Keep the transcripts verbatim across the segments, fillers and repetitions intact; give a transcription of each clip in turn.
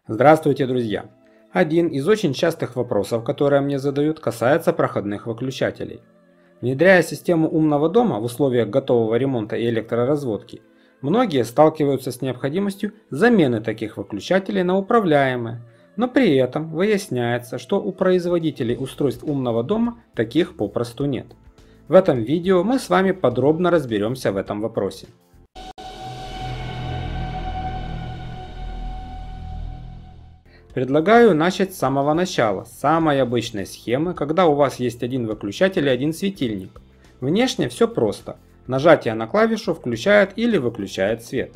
Здравствуйте, друзья! Один из очень частых вопросов, которые мне задают, касается проходных выключателей. Внедряя систему умного дома в условиях готового ремонта и электроразводки, многие сталкиваются с необходимостью замены таких выключателей на управляемые, но при этом выясняется, что у производителей устройств умного дома таких попросту нет. В этом видео мы с вами подробно разберемся в этом вопросе. Предлагаю начать с самого начала, с самой обычной схемы, когда у вас есть один выключатель и один светильник. Внешне все просто. Нажатие на клавишу включает или выключает свет.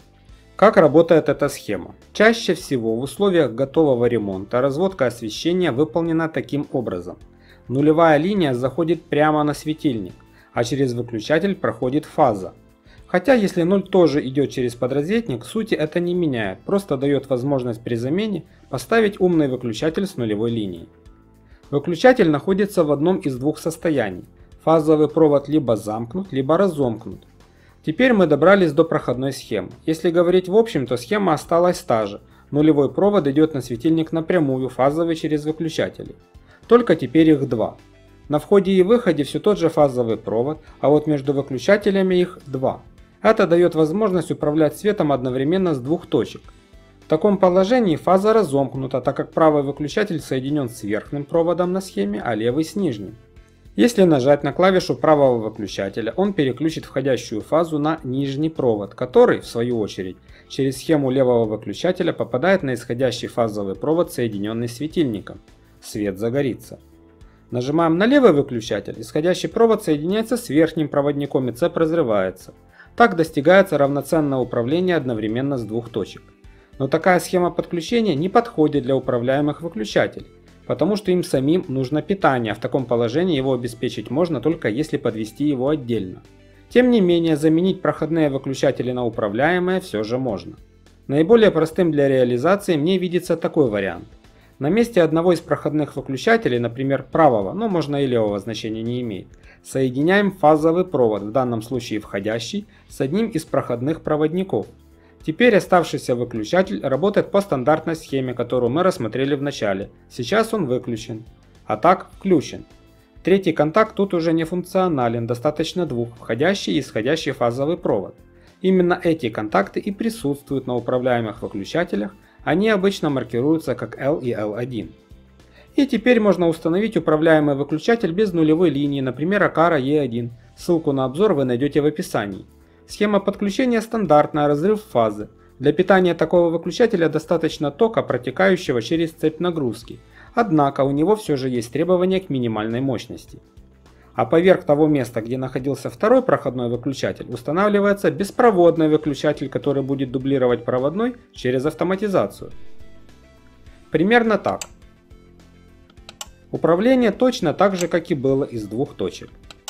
Как работает эта схема? Чаще всего в условиях готового ремонта разводка освещения выполнена таким образом. Нулевая линия заходит прямо на светильник, а через выключатель проходит фаза. Хотя если ноль тоже идет через подрозетник, сути это не меняет, просто дает возможность при замене поставить умный выключатель с нулевой линией. Выключатель находится в одном из двух состояний. Фазовый провод либо замкнут, либо разомкнут. Теперь мы добрались до проходной схемы. Если говорить в общем, то схема осталась та же. Нулевой провод идет на светильник напрямую, фазовый через выключатели. Только теперь их два. На входе и выходе все тот же фазовый провод, а вот между выключателями их два. Это дает возможность управлять светом одновременно с двух точек. В таком положении фаза разомкнута, так как правый выключатель соединен с верхним проводом на схеме, а левый с нижним. Если нажать на клавишу правого выключателя, он переключит входящую фазу на нижний провод, который, в свою очередь, через схему левого выключателя попадает на исходящий фазовый провод, соединенный с светильником. Свет загорится. Нажимаем на левый выключатель, исходящий провод соединяется с верхним проводником и цепь разрывается. Так достигается равноценное управление одновременно с двух точек. Но такая схема подключения не подходит для управляемых выключателей, потому что им самим нужно питание, а в таком положении его обеспечить можно только если подвести его отдельно. Тем не менее, заменить проходные выключатели на управляемые все же можно. Наиболее простым для реализации мне видится такой вариант. На месте одного из проходных выключателей, например правого, но можно и левого, значения не имеет, соединяем фазовый провод, в данном случае входящий, с одним из проходных проводников. Теперь оставшийся выключатель работает по стандартной схеме, которую мы рассмотрели в начале. Сейчас он выключен, а так включен. Третий контакт тут уже не функционален, достаточно двух, входящий и исходящий фазовый провод. Именно эти контакты и присутствуют на управляемых выключателях, они обычно маркируются как эл и эл один. И теперь можно установить управляемый выключатель без нулевой линии, например Акара и один. Ссылку на обзор вы найдете в описании. Схема подключения стандартная, разрыв фазы. Для питания такого выключателя достаточно тока, протекающего через цепь нагрузки. Однако у него все же есть требования к минимальной мощности. А поверх того места, где находился второй проходной выключатель, устанавливается беспроводный выключатель, который будет дублировать проводной через автоматизацию. Примерно так. Управление точно так же, как и было из двух точек.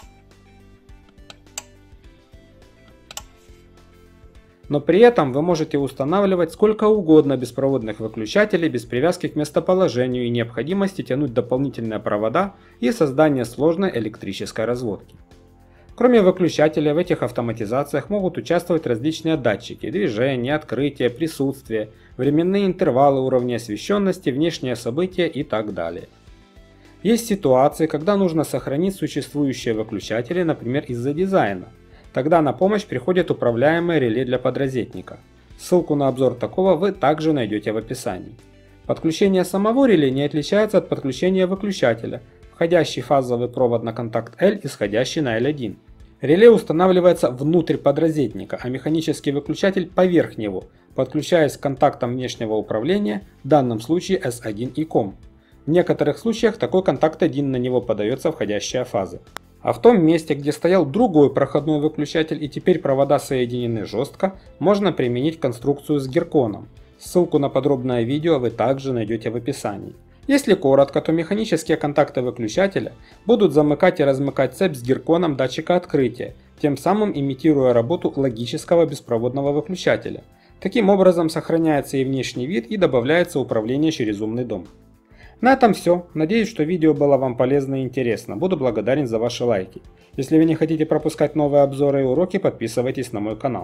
Но при этом вы можете устанавливать сколько угодно беспроводных выключателей без привязки к местоположению и необходимости тянуть дополнительные провода и создания сложной электрической разводки. Кроме выключателей в этих автоматизациях могут участвовать различные датчики: движение, открытие, присутствие, временные интервалы уровня освещенности, внешние события и так далее. Есть ситуации, когда нужно сохранить существующие выключатели, например из-за дизайна. Тогда на помощь приходит управляемое реле для подрозетника. Ссылку на обзор такого вы также найдете в описании. Подключение самого реле не отличается от подключения выключателя. Входящий фазовый провод на контакт L, исходящий на эл один. Реле устанавливается внутрь подрозетника, а механический выключатель поверх него, подключаясь к контактам внешнего управления, в данном случае эс один и ком. В некоторых случаях такой контакт один, на него подается входящая фаза. А в том месте, где стоял другой проходной выключатель и теперь провода соединены жестко, можно применить конструкцию с гирконом. Ссылку на подробное видео вы также найдете в описании. Если коротко, то механические контакты выключателя будут замыкать и размыкать цепь с гирконом датчика открытия, тем самым имитируя работу логического беспроводного выключателя. Таким образом сохраняется и внешний вид, и добавляется управление через умный дом. На этом все. Надеюсь, что видео было вам полезно и интересно. Буду благодарен за ваши лайки. Если вы не хотите пропускать новые обзоры и уроки, подписывайтесь на мой канал.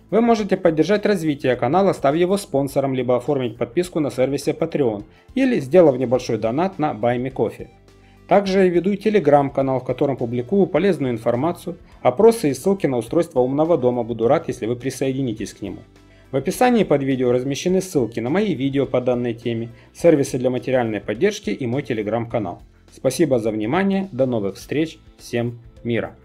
Вы можете поддержать развитие канала, став его спонсором, либо оформить подписку на сервисе Patreon, или сделав небольшой донат на Buy Me Coffee. Также я веду телеграм-канал, в котором публикую полезную информацию, опросы и ссылки на устройство умного дома. Буду рад, если вы присоединитесь к нему. В описании под видео размещены ссылки на мои видео по данной теме, сервисы для материальной поддержки и мой телеграм-канал. Спасибо за внимание, до новых встреч, всем мира!